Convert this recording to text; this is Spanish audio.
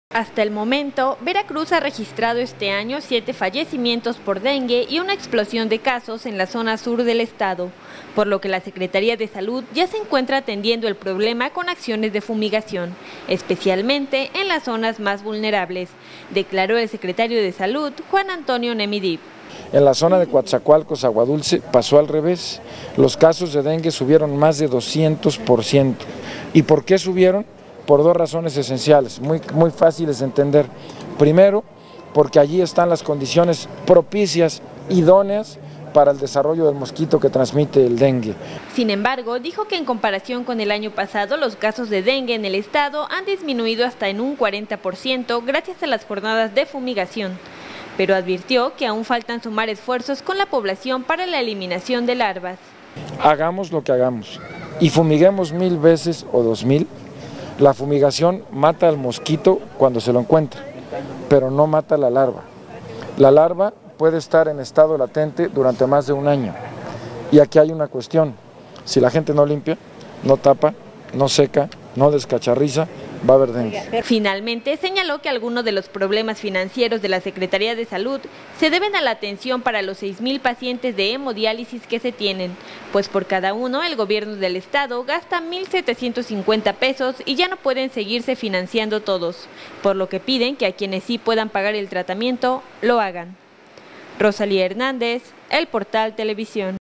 Hasta el momento, Veracruz ha registrado este año 7 fallecimientos por dengue y una explosión de casos en la zona sur del estado, por lo que la Secretaría de Salud ya se encuentra atendiendo el problema con acciones de fumigación, especialmente en las zonas más vulnerables, declaró el secretario de Salud, Juan Antonio Nemidip. En la zona de Coatzacoalcos, Aguadulce, pasó al revés. Los casos de dengue subieron más de 200%. ¿Y por qué subieron? Por dos razones esenciales, muy fáciles de entender. Primero, porque allí están las condiciones propicias, idóneas, para el desarrollo del mosquito que transmite el dengue. Sin embargo, dijo que en comparación con el año pasado, los casos de dengue en el estado han disminuido hasta en un 40% gracias a las jornadas de fumigación. Pero advirtió que aún faltan sumar esfuerzos con la población para la eliminación de larvas. Hagamos lo que hagamos y fumiguemos 1000 veces o 2000, la fumigación mata al mosquito cuando se lo encuentra, pero no mata a la larva. La larva puede estar en estado latente durante más de un año. Y aquí hay una cuestión: si la gente no limpia, no tapa, no seca, no descacharriza, va a haber dengue. Finalmente, señaló que algunos de los problemas financieros de la Secretaría de Salud se deben a la atención para los 6,000 pacientes de hemodiálisis que se tienen, pues por cada uno el gobierno del estado gasta 1,750 pesos y ya no pueden seguirse financiando todos, por lo que piden que a quienes sí puedan pagar el tratamiento, lo hagan. Rosalía Hernández, El Portal Televisión.